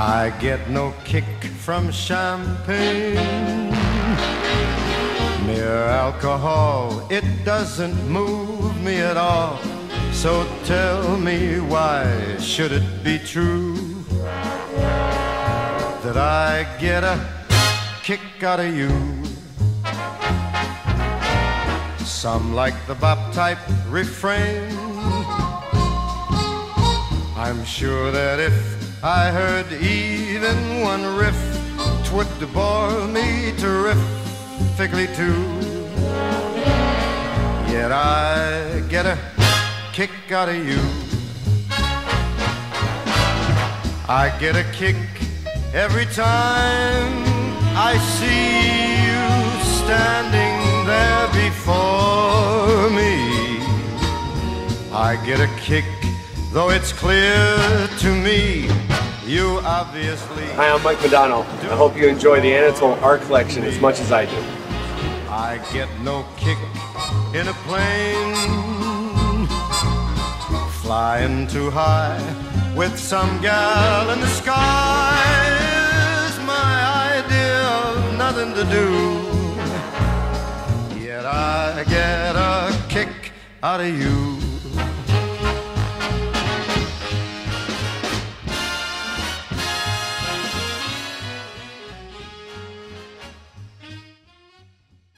I get no kick from champagne. Mere alcohol, it doesn't move me at all. So tell me, why should it be true that I get a kick out of you? Some like the bop type refrain. I'm sure that if I heard even one riff, 'twould bore me terrifically too. Yet I get a kick out of you. I get a kick every time I see you standing there before me. I get a kick, though it's clear to me you obviously... Hi, I'm Mike Modano. I hope you enjoy the Anatole art collection as much as I do. I get no kick in a plane, flying too high with some gal in the sky is my idea of nothing to do. Yet I get a kick out of you.